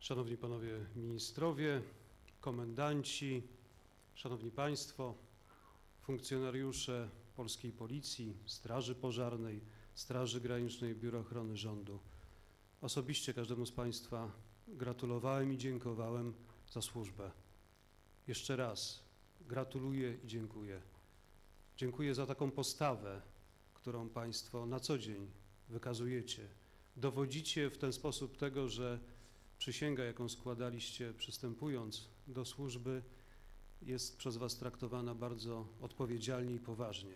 Szanowni Panowie Ministrowie, Komendanci, Szanowni Państwo, funkcjonariusze Polskiej Policji, Straży Pożarnej, Straży Granicznej, Biura Ochrony Rządu. Osobiście każdemu z Państwa gratulowałem i dziękowałem za służbę. Jeszcze raz gratuluję i dziękuję. Dziękuję za taką postawę, którą Państwo na co dzień wykazujecie. Dowodzicie w ten sposób tego, że przysięga, jaką składaliście przystępując do służby, jest przez Was traktowana bardzo odpowiedzialnie i poważnie.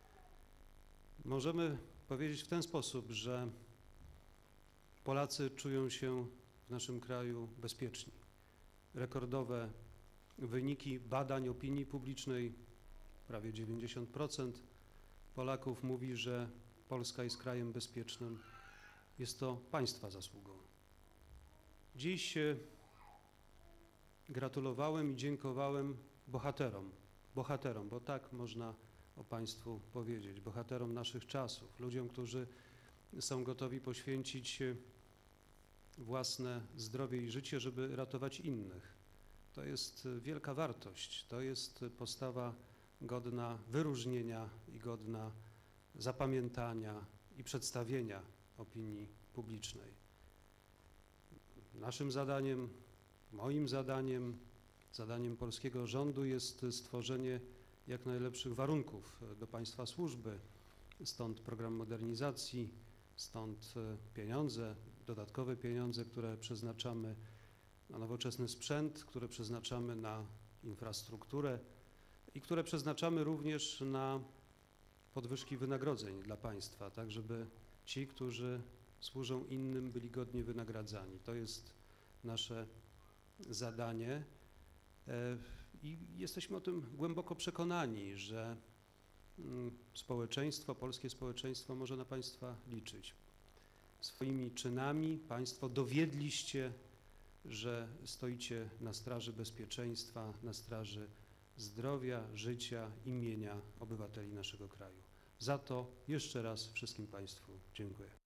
Możemy powiedzieć w ten sposób, że Polacy czują się w naszym kraju bezpieczni. Rekordowe wyniki badań opinii publicznej, prawie 90% Polaków mówi, że Polska jest krajem bezpiecznym. Jest to Państwa zasługą. Dziś gratulowałem i dziękowałem bohaterom, bo tak można o Państwu powiedzieć, bohaterom naszych czasów, ludziom, którzy są gotowi poświęcić własne zdrowie i życie, żeby ratować innych. To jest wielka wartość, to jest postawa godna wyróżnienia i godna zapamiętania i przedstawienia opinii publicznej. Naszym zadaniem, moim zadaniem, zadaniem polskiego rządu jest stworzenie jak najlepszych warunków do Państwa służby. Stąd program modernizacji, stąd pieniądze, dodatkowe pieniądze, które przeznaczamy na nowoczesny sprzęt, które przeznaczamy na infrastrukturę i które przeznaczamy również na podwyżki wynagrodzeń dla Państwa, tak żeby ci, którzy służą innym, byli godnie wynagradzani. To jest nasze zadanie i jesteśmy o tym głęboko przekonani, że społeczeństwo, polskie społeczeństwo może na Państwa liczyć. Swoimi czynami Państwo dowiedliście, że stoicie na straży bezpieczeństwa, na straży zdrowia, życia, imienia obywateli naszego kraju. Za to jeszcze raz wszystkim Państwu dziękuję.